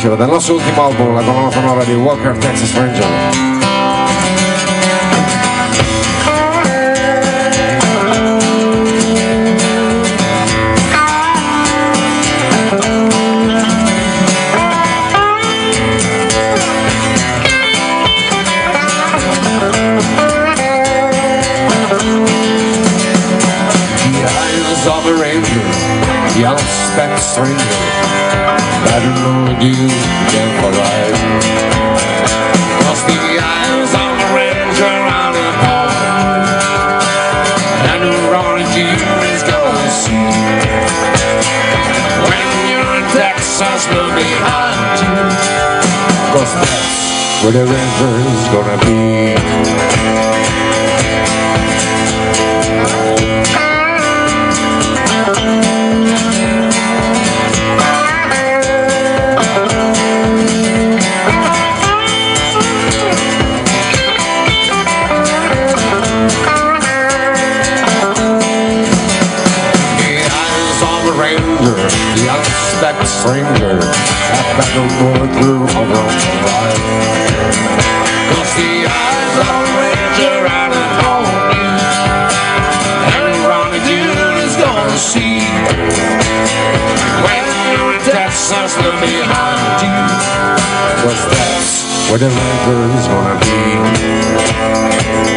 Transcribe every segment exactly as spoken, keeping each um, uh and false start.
dicevo, dal nostro ultimo album, la colonna sonora di Walker Texas Ranger. Of a ranger, the unexpected stranger, I don't know you again for right. Lost the eyes of a ranger on a home, and the wrong you is gonna see. When you're in Texas, look behind you, cause that's where the ranger is gonna be. The unexpected stranger, I've got no more through around the ride. Cause the eyes of a ranger out at home, and around the dude is gonna see. When you're in Texas, look behind you, cause that's where the ranger is gonna be.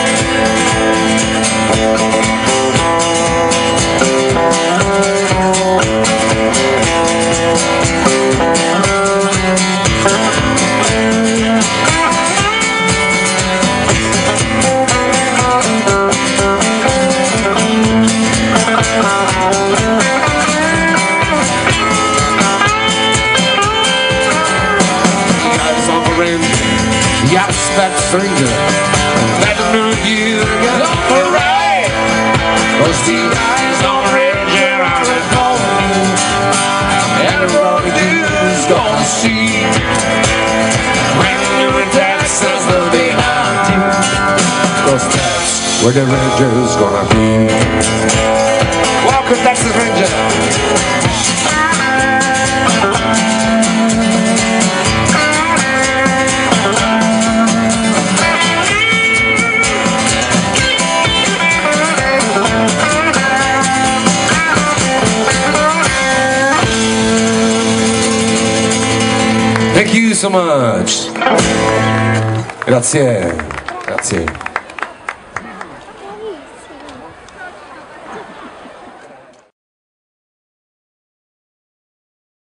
The unexpected stranger, that knew you got off the right. Cause the eyes on the ranger are at home, and the wrong dude's gonna see. When you're in Texas, they'll be behind you, cause that's where the ranger's gonna be. Welcome, Texas Ranger. Thank you so much. Grazie, grazie.